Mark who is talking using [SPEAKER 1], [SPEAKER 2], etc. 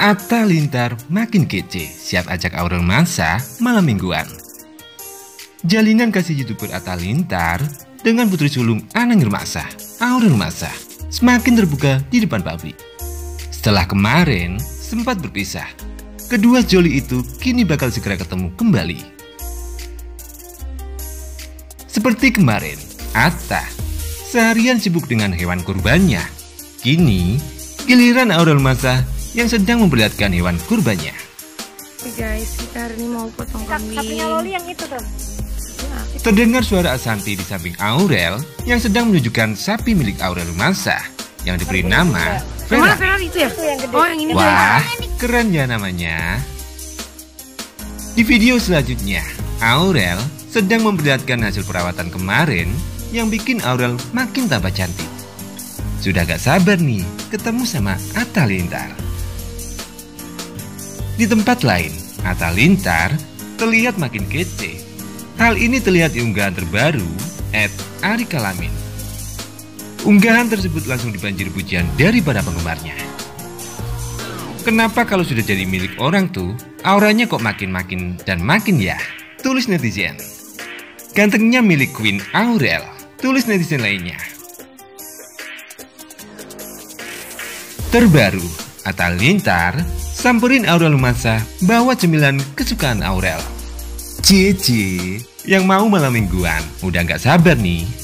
[SPEAKER 1] Atta Lintar makin kece, siap ajak Aurel masa malam mingguan. Jalinan kasih YouTuber Atta Lintar dengan putri sulung Anang Hermasa, Aurel Hermasa, semakin terbuka di depan publik. Setelah kemarin sempat berpisah, kedua joli itu kini bakal segera ketemu kembali. Seperti kemarin, Atta seharian sibuk dengan hewan kurbannya. Kini giliran Aurel Hermasa yang sedang memperlihatkan hewan kurbannya.
[SPEAKER 2] Guys, kita hari ini mau potong kambing.
[SPEAKER 3] Sapinya Loli yang itu tuh.
[SPEAKER 1] Terdengar suara Asanti di samping Aurel yang sedang menunjukkan sapi milik Aurel Hermasa yang diberi nama
[SPEAKER 2] Mana
[SPEAKER 1] Vera.
[SPEAKER 2] Ferrari itu ya?
[SPEAKER 3] Itu yang gede.
[SPEAKER 2] Oh, yang ini tuh.
[SPEAKER 1] Wah, keren ya namanya. Di video selanjutnya, Aurel sedang memperlihatkan hasil perawatan kemarin yang bikin Aurel makin tambah cantik. Sudah gak sabar nih ketemu sama Atta Lintar. Di tempat lain, Atta Lintar terlihat makin kece. Hal ini terlihat di unggahan terbaru @arikalamin. Unggahan tersebut langsung dibanjiri pujian dari para penggemarnya. Kenapa kalau sudah jadi milik orang tuh, auranya kok makin dan makin ya? Tulis netizen. Gantengnya milik Queen Aurel, tulis netizen lainnya. Terbaru, Atta Lintar samperin Aurel Hermasa bawa cemilan kesukaan Aurel. Cici, yang mau malam mingguan, udah gak sabar nih